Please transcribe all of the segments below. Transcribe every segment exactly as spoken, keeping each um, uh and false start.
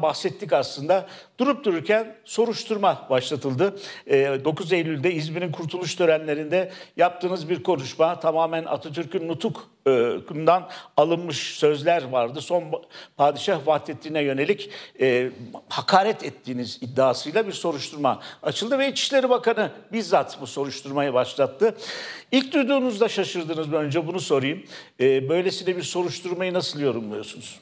soruşturmadan bahsettik aslında. Durup dururken soruşturma başlatıldı. dokuz Eylül'de İzmir'in kurtuluş törenlerinde yaptığınız bir konuşma, tamamen Atatürk'ün nutukundan alınmış sözler vardı. Son padişah Vahdettin'e yönelik e, hakaret ettiğiniz iddiasıyla bir soruşturma açıldı ve İçişleri Bakanı bizzat bu soruşturmayı başlattı. İlk duyduğunuzda şaşırdınız mı? Önce bunu sorayım. E, böylesine bir soruşturmayı nasıl yorumluyorsunuz?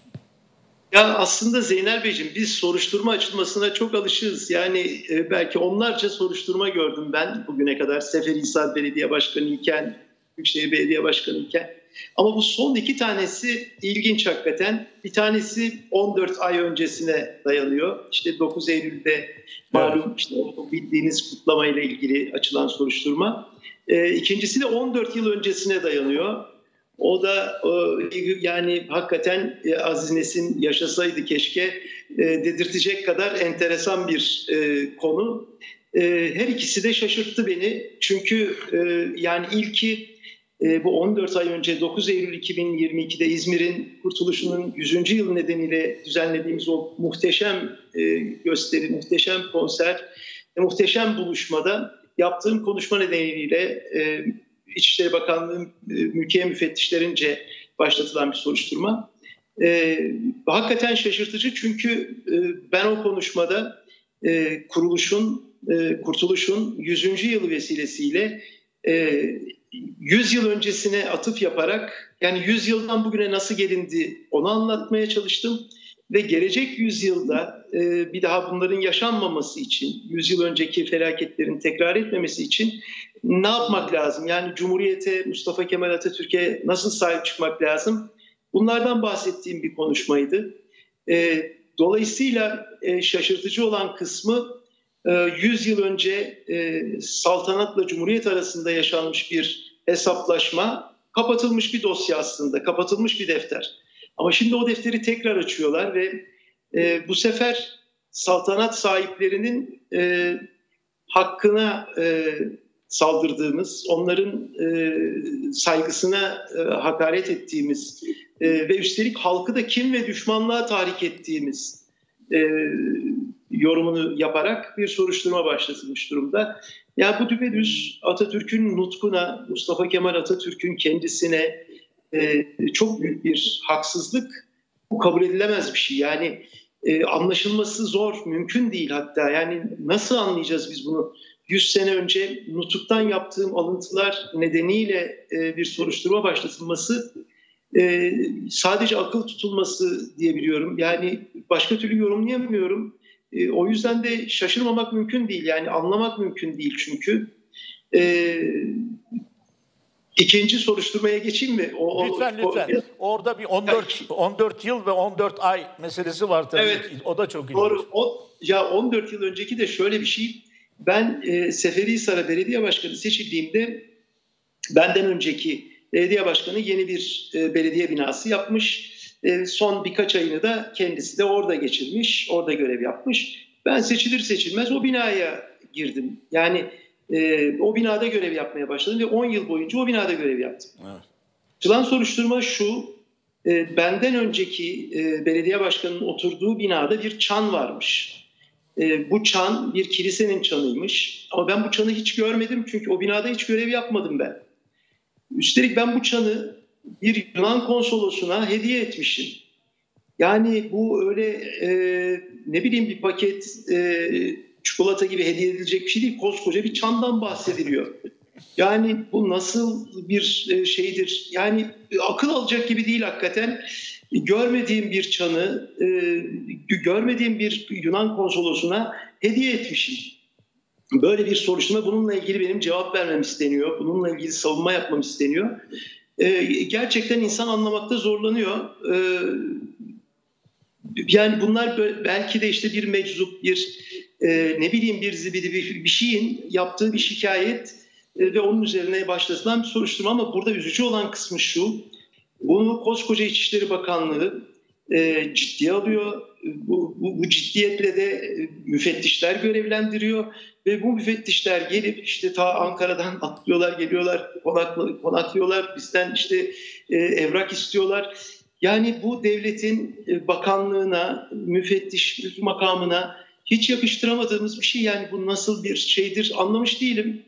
Ya aslında Zeynel Beyciğim, biz soruşturma açılmasına çok alışığız. Yani e, belki onlarca soruşturma gördüm ben bugüne kadar. Seferihisar Belediye Başkanı iken, Büyükşehir Belediye Başkanı iken. Ama bu son iki tanesi ilginç hakikaten. Bir tanesi on dört ay öncesine dayanıyor. İşte dokuz Eylül'de malum işte o bildiğiniz kutlamayla ilgili açılan soruşturma. E, ikincisi de on dört yıl öncesine dayanıyor. O da yani hakikaten Aziz Nesin yaşasaydı keşke dedirtecek kadar enteresan bir konu. Her ikisi de şaşırttı beni. Çünkü yani ilki bu on dört ay önce dokuz Eylül iki bin yirmi ikide İzmir'in kurtuluşunun yüzüncü yıl nedeniyle düzenlediğimiz o muhteşem gösteri, muhteşem konser, muhteşem buluşmada yaptığım konuşma nedeniyle İçişleri Bakanlığı mülkiye müfettişlerince başlatılan bir soruşturma. Ee, hakikaten şaşırtıcı çünkü e, ben o konuşmada e, kuruluşun, e, kurtuluşun yüzüncü yılı vesilesiyle e, yüz yıl öncesine atıf yaparak, yani yüz yıldan bugüne nasıl gelindi onu anlatmaya çalıştım. Ve gelecek yüzyılda e, bir daha bunların yaşanmaması için, yüz yıl önceki felaketlerin tekrar etmemesi için ne yapmak lazım? Yani Cumhuriyete, Mustafa Kemal Atatürk'e nasıl sahip çıkmak lazım? Bunlardan bahsettiğim bir konuşmaydı. E, dolayısıyla e, şaşırtıcı olan kısmı e, yüz yıl önce e, saltanatla Cumhuriyet arasında yaşanmış bir hesaplaşma, kapatılmış bir dosya aslında, kapatılmış bir defter. Ama şimdi o defteri tekrar açıyorlar ve e, bu sefer saltanat sahiplerinin e, hakkına e, saldırdığımız, onların e, saygısına e, hakaret ettiğimiz e, ve üstelik halkı da kin ve düşmanlığa tahrik ettiğimiz e, yorumunu yaparak bir soruşturma başlatılmış durumda. Yani bu düpedüz Atatürk'ün nutkuna, Mustafa Kemal Atatürk'ün kendisine e, çok büyük bir haksızlık. Bu kabul edilemez bir şey. Yani e, anlaşılması zor, mümkün değil hatta. Yani nasıl anlayacağız biz bunu? yüz sene önce nutuktan yaptığım alıntılar nedeniyle e, bir soruşturma başlatılması e, sadece akıl tutulması diyebiliyorum. Yani başka türlü yorumlayamıyorum. E, o yüzden de şaşırmamak mümkün değil. Yani anlamak mümkün değil çünkü. E, ikinci soruşturmaya geçeyim mi? O, lütfen o, lütfen. O, Orada bir on dört on dört yıl ve on dört ay meselesi var tabii. Evet, o da çok ilginç. Doğru. O, ya on dört yıl önceki de şöyle bir şey. Ben e, Seferihisar'a belediye başkanı seçildiğimde benden önceki belediye başkanı yeni bir e, belediye binası yapmış. E, son birkaç ayını da kendisi de orada geçirmiş, orada görev yapmış. Ben seçilir seçilmez o binaya girdim. Yani e, o binada görev yapmaya başladım ve on yıl boyunca o binada görev yaptım. Evet. Açılan soruşturma şu, e, benden önceki e, belediye başkanının oturduğu binada bir çan varmış. E, bu çan bir kilisenin çanıymış. Ama ben bu çanı hiç görmedim çünkü o binada hiç görev yapmadım ben. Üstelik ben bu çanı bir Yunan konsolosuna hediye etmişim. Yani bu öyle e, ne bileyim bir paket e, çikolata gibi hediye edilecek bir şey değil. Koskoca bir çandan bahsediliyor. Yani bu nasıl bir şeydir? Yani akıl alacak gibi değil hakikaten. Görmediğim bir çanı, e, görmediğim bir Yunan konsolosuna hediye etmişim. Böyle bir soruşturma, bununla ilgili benim cevap vermem isteniyor. Bununla ilgili savunma yapmam isteniyor. E, gerçekten insan anlamakta zorlanıyor. E, yani bunlar belki de işte bir meczup, bir e, ne bileyim bir zibidi bir, bir şeyin yaptığı bir şikayet e, ve onun üzerine başlatılan bir soruşturma. Ama burada üzücü olan kısmı şu: bunu koskoca İçişleri Bakanlığı e, ciddiye alıyor. Bu, bu, bu ciddiyetle de e, müfettişler görevlendiriyor ve bu müfettişler gelip işte ta Ankara'dan atlıyorlar, geliyorlar, konaklı, konaklıyorlar, bizden işte e, evrak istiyorlar. Yani bu devletin e, bakanlığına, müfettişlik makamına hiç yakıştıramadığımız bir şey. Yani bu nasıl bir şeydir anlamış değilim.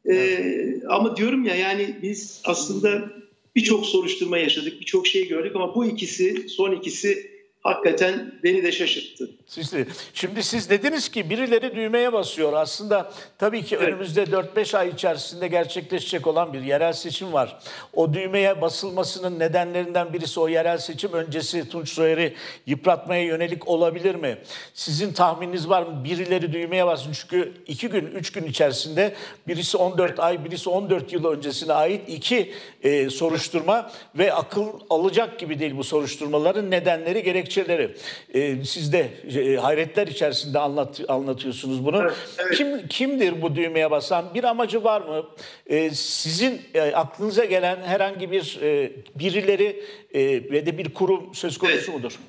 Ee, ama diyorum ya, yani biz aslında birçok soruşturma yaşadık, birçok şey gördük ama bu ikisi, son ikisi hakikaten beni de şaşırttı. Siz de- Şimdi siz dediniz ki birileri düğmeye basıyor. Aslında tabii ki Evet. önümüzde dört beş ay içerisinde gerçekleşecek olan bir yerel seçim var. O düğmeye basılmasının nedenlerinden birisi o yerel seçim öncesi Tunç Soyer'i yıpratmaya yönelik olabilir mi? Sizin tahmininiz var mı? Birileri düğmeye basın. Çünkü iki gün, üç gün içerisinde birisi on dört ay, birisi on dört yıl öncesine ait iki e, soruşturma ve akıl alacak gibi değil bu soruşturmaların nedenleri, gerekçeleri. E, siz de e, hayretler içerisinde anlat, anlatıyorsunuz bunu. Evet, evet. Kim kimdir bu düğmeye basan? Bir amacı var mı? E, sizin e, aklınıza gelen herhangi bir e, birileri e, ve de bir kurum söz konusu Evet. mudur?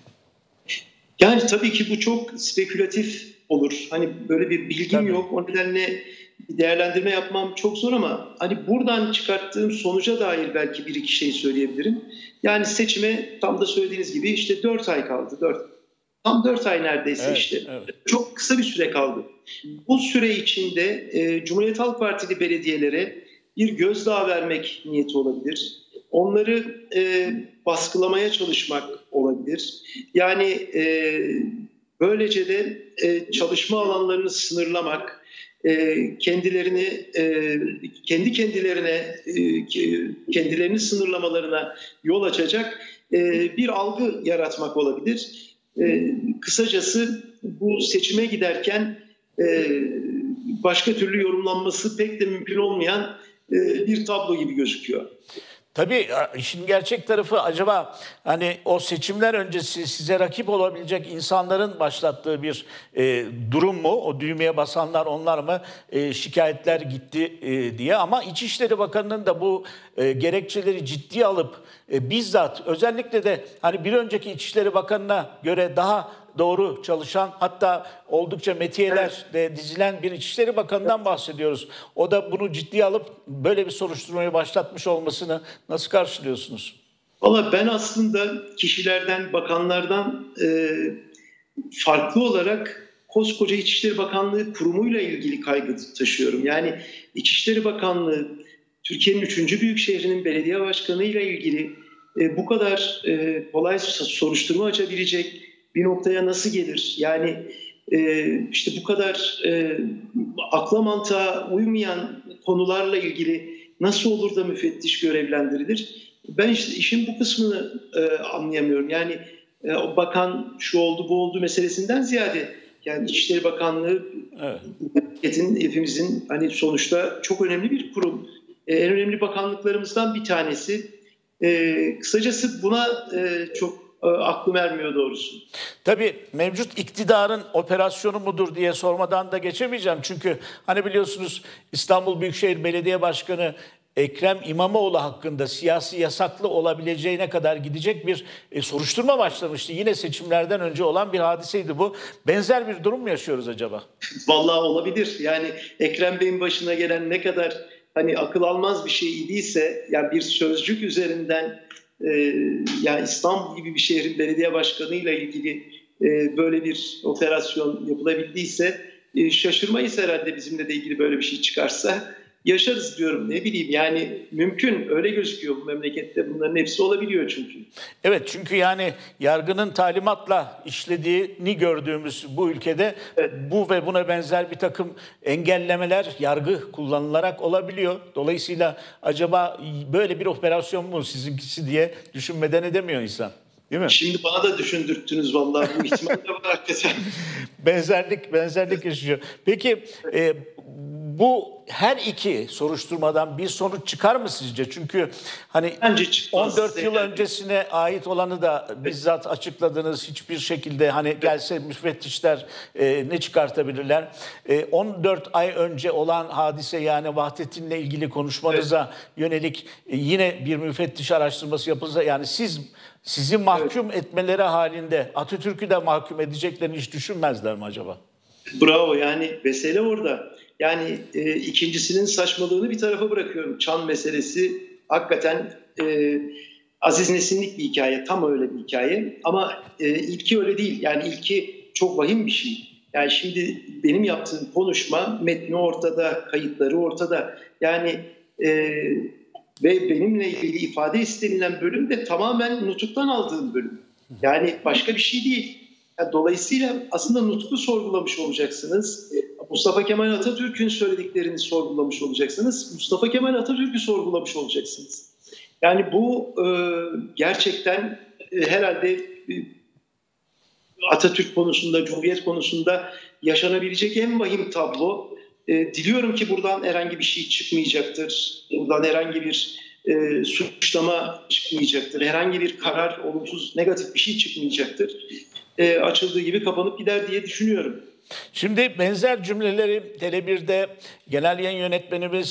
Yani tabii ki bu çok spekülatif olur. Hani böyle bir bilgim Tabii. yok. O nedenle bir değerlendirme yapmam çok zor ama hani buradan çıkarttığım sonuca dair belki bir iki şey söyleyebilirim. Yani seçime tam da söylediğiniz gibi işte dört ay kaldı. dört Tam dört ay neredeyse Evet, işte. evet. Çok kısa bir süre kaldı. Bu süre içinde e, Cumhuriyet Halk Partili belediyelere bir gözdağı vermek niyeti olabilir. Onları e, baskılamaya çalışmak olabilir. Yani e, böylece de e, çalışma alanlarını sınırlamak, e, kendilerini e, kendi kendilerine e, kendilerini sınırlamalarına yol açacak e, bir algı yaratmak olabilir. E, kısacası bu seçime giderken e, başka türlü yorumlanması pek de mümkün olmayan e, bir tablo gibi gözüküyor. Tabii işin gerçek tarafı acaba hani o seçimler öncesi size rakip olabilecek insanların başlattığı bir e, durum mu? O düğmeye basanlar onlar mı? E, şikayetler gitti e, diye ama İçişleri Bakanı'nın da bu e, gerekçeleri ciddiye alıp e, bizzat özellikle de hani bir önceki İçişleri Bakanı'na göre daha doğru çalışan hatta oldukça metiyeler de dizilen bir İçişleri Bakanı'ndan bahsediyoruz. O da bunu ciddiye alıp böyle bir soruşturmayı başlatmış olmasını nasıl karşılıyorsunuz? Valla ben aslında kişilerden, bakanlardan e, farklı olarak koskoca İçişleri Bakanlığı kurumuyla ilgili kaygı taşıyorum. Yani İçişleri Bakanlığı Türkiye'nin üçüncü büyük şehrinin belediye başkanı ile ilgili e, bu kadar e, kolay soruşturma açabilecek bir noktaya nasıl gelir? Yani e, işte bu kadar e, akla mantığa uymayan konularla ilgili nasıl olur da müfettiş görevlendirilir? Ben işte işin bu kısmını e, anlayamıyorum. Yani e, o bakan şu oldu bu oldu meselesinden ziyade yani İçişleri Bakanlığı Evet. hükümetin, hepimizin hani sonuçta çok önemli bir kurum. E, en önemli bakanlıklarımızdan bir tanesi. E, kısacası buna e, çok e, aklım ermiyor doğrusu. Tabii mevcut iktidarın operasyonu mudur diye sormadan da geçemeyeceğim. Çünkü hani biliyorsunuz İstanbul Büyükşehir Belediye Başkanı Ekrem İmamoğlu hakkında siyasi yasaklı olabileceğine kadar gidecek bir e, soruşturma başlamıştı. Yine seçimlerden önce olan bir hadiseydi bu. Benzer bir durum mu yaşıyoruz acaba? Vallahi olabilir. Yani Ekrem Bey'in başına gelen ne kadar hani akıl almaz bir şey idiyse, yani bir sözcük üzerinden e, yani İstanbul gibi bir şehrin belediye başkanıyla ilgili e, böyle bir operasyon yapılabildiyse e, şaşırmayız herhalde bizimle de ilgili böyle bir şey çıkarsa. Yaşarız diyorum, ne bileyim, yani mümkün, öyle gözüküyor bu memlekette, bunların hepsi olabiliyor çünkü. Evet, çünkü yani yargının talimatla işlediğini gördüğümüz bu ülkede Evet. bu ve buna benzer bir takım engellemeler yargı kullanılarak olabiliyor. Dolayısıyla acaba böyle bir operasyon mu sizinkisi diye düşünmeden edemiyor insan. Değil mi? Şimdi bana da düşündürttünüz vallahi, bu ihtimal de var hakikaten. Benzerlik benzerlik yaşıyor. Peki e, bu her iki soruşturmadan bir sonuç çıkar mı sizce? Çünkü hani Bence çıkmaz. on dört yıl öncesine ait olanı da bizzat açıkladınız. Hiçbir şekilde hani gelse müfettişler e, ne çıkartabilirler? E, on dört ay önce olan hadise yani Vahdettin'le ilgili konuşmanıza yönelik e, yine bir müfettiş araştırması yapılsa yani siz sizi mahkum etmeleri halinde Atatürk'ü de mahkum edeceklerini hiç düşünmezler mi acaba? Bravo, yani mesele orada. Yani e, ikincisinin saçmalığını bir tarafa bırakıyorum. Çan meselesi hakikaten e, Aziz Nesinlik bir hikaye, tam öyle bir hikaye. Ama e, ilki öyle değil. Yani ilki çok vahim bir şey. Yani şimdi benim yaptığım konuşma metni ortada, kayıtları ortada. Yani e, ve benimle ilgili ifade istenilen bölüm de tamamen Nutuk'tan aldığım bölüm. Yani başka bir şey değil. Yani dolayısıyla aslında Nutuk'u sorgulamış olacaksınız. Mustafa Kemal Atatürk'ün söylediklerini sorgulamış olacaksınız. Mustafa Kemal Atatürk'ü sorgulamış olacaksınız. Yani bu e, gerçekten e, herhalde e, Atatürk konusunda, Cumhuriyet konusunda yaşanabilecek en vahim tablo. E, diliyorum ki buradan herhangi bir şey çıkmayacaktır. Buradan herhangi bir e, suçlama çıkmayacaktır. Herhangi bir karar, olumsuz, negatif bir şey çıkmayacaktır. E, açıldığı gibi kapanıp gider diye düşünüyorum. Şimdi benzer cümleleri Tele bir'de genel yayın yönetmenimiz